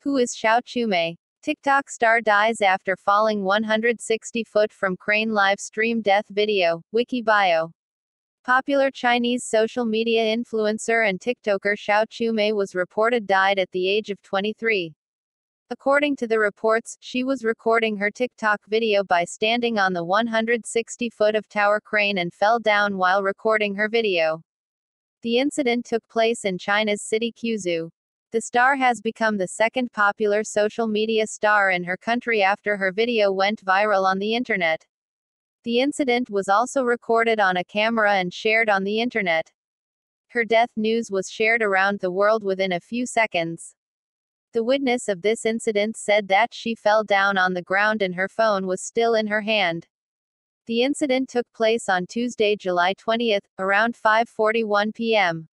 Who is Xiao Chumei? TikTok star dies after falling 160 foot from crane live stream death video, Wiki bio. Popular Chinese social media influencer and TikToker Xiao Chumei was reported died at the age of 23. According to the reports, she was recording her TikTok video by standing on the 160 foot of tower crane and fell down while recording her video. The incident took place in China's city Quzhou. The star has become the second popular social media star in her country after her video went viral on the internet. The incident was also recorded on a camera and shared on the internet. Her death news was shared around the world within a few seconds. The witness of this incident said that she fell down on the ground and her phone was still in her hand. The incident took place on Tuesday, July 20, around 5:41 p.m.